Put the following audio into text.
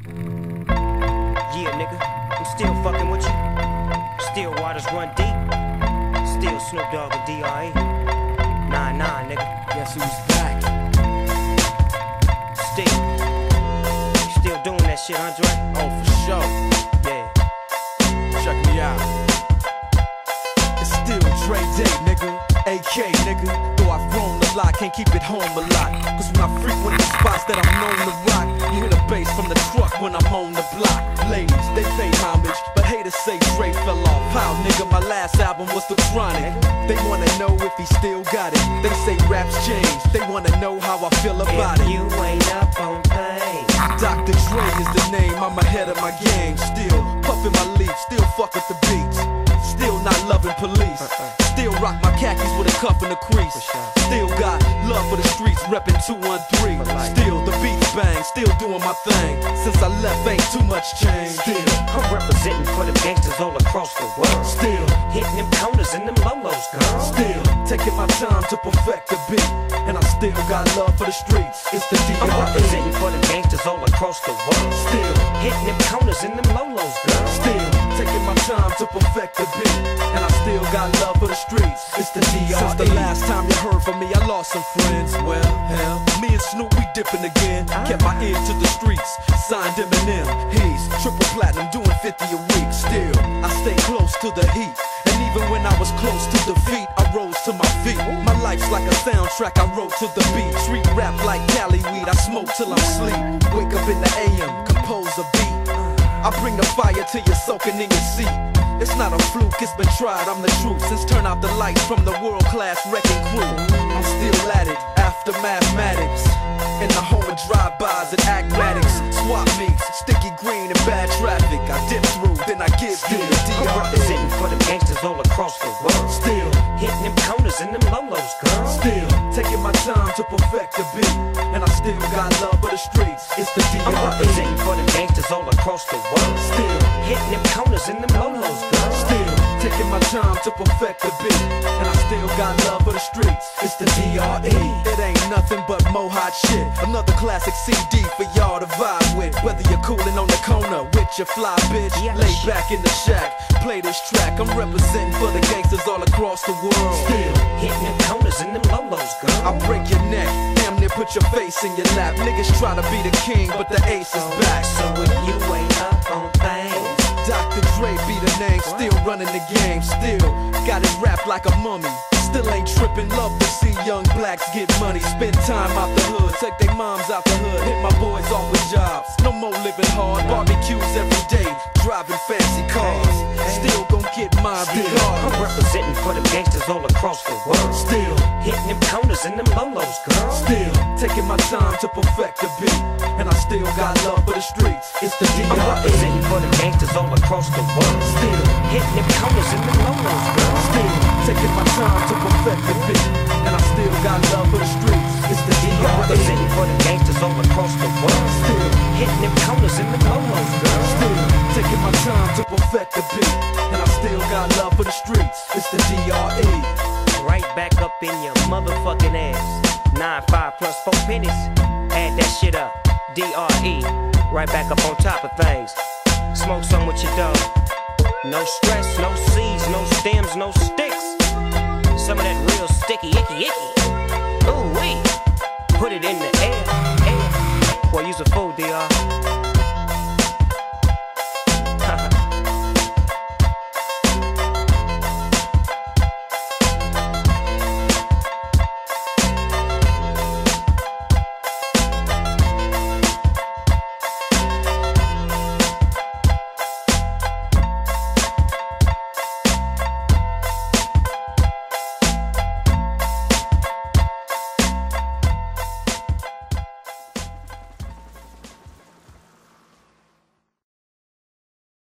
Yeah, nigga, I'm still fucking with you. Still waters run deep. Still Snoop Dogg and D.R.E. Nah, nigga. Guess who's back? Still. You still doing that shit, Andre? Oh, for sure. Yeah. Check me out. It's still Dre Day, nigga. AK, nigga. Though I've grown a lot, can't keep it home a lot. Cause when I frequent the spots that I'm known to rock, you hear the bass from the truck when I'm on the block. Ladies, they pay homage, but haters say Dre fell off. How, nigga, my last album was The Chronic. They wanna know if he still got it. They say raps change, they wanna know how I feel about If it. you ain't up on things, Dr. Dre is the name, I'm ahead of my game. Still puffin' my leaf, still fuck with the beats. Still not loving police. Still rock my khakis with a cuff and a crease. Still got love for the streets, reppin' 213. Still the beats bang, still doing my thing. Since I left, ain't too much change. Still, I'm representing for the gangsters all across the world. still, Hitting them corners and them lolos, girl. still taking my time to perfect the beat. And I still got love for the streets. It's the I'm D.R.E. representing for the gangsters all across the world. Still, Hitting them corners and them lolos, girl. still taking my time to perfect the beat. And I still got love for the streets. It's the D.R.E. Since the last time you heard from me, I lost some friends. Well, hell, me and Snoop, we dipping again. Kept my ear to the streets. Signed Eminem. He's triple platinum, doing 50 a week. Still, I stay close to the heat. And even when I was close to defeat, I rose to my feet. My life's like a soundtrack, I wrote to the beat. Street rap like Cali weed, I smoke till I'm asleep. Wake up in the AM, compose a beat. I bring the fire till you're soaking in your seat. It's not a fluke, it's been tried, I'm the truth. Since turn out the lights from the world-class wrecking crew, I'm still at it, after mathematics. In the home of drive-bys and acmatics. Swap meets, sticky green and bad traffic. I dip through, then I give you the I'm D.R.E. representing for the gangsters all across the world. Still, Hitting them corners and them lolos, girl. still taking my time to perfect the beat. And I still got love for the streets. It's the I'm D.R.E. representing for the gangsters all across the world. Still, Hitting them corners and them lolos, girl. still taking my time to perfect the beat. And I still got love for the streets. It's the D.R.E. It ain't nothing but mo hot shit. Another classic CD for y'all to vibe with. Whether you're coolin' on the corner with your fly bitch, Yes. lay back in the shack, play this track. I'm representing for the gangsters all across the world. Still, Hitting them corners and them lolos, girl. I break your neck, damn near put your face in your lap. Niggas try to be the king, but the ace is back. So if you ain't up on things, Dr. Dre be the name, still running the game, still got it wrapped like a mummy. Still ain't tripping, love to see young blacks get money. Spend time out the hood, take their moms out the hood. Hit my boys off with jobs, no more living hard. Barbecues every day, driving fancy cars. Still gon' get mine I'm regardless. representing for the gangsters all across the world. Still, Hitting them corners and them lolos, girl. still taking my time to perfect the beat. And I still got love for the streets. It's the I'm D.R.E. representing for the gangsters all across the world. Still, Hitting them corners and them lolos, girl. still taking my time to perfect the beat. And I still got love for the streets. It's the I'm D.R.E. representing for the gangsters all across the world. Still, Hitting them corners and them lolos, girl. still taking my time to perfect the beat. And I still got love for the streets. It's the D.R.E. Right back up in your motherfucking ass. 9-5 plus 4 pennies. Add that shit up. D.R.E. Right back up on top of things. Smoke some with your dog. No stress, no seeds, no stems, no sticks. Some of that real sticky, icky. Ooh wee. Put it in the air. Boy, you's a fool, D.R.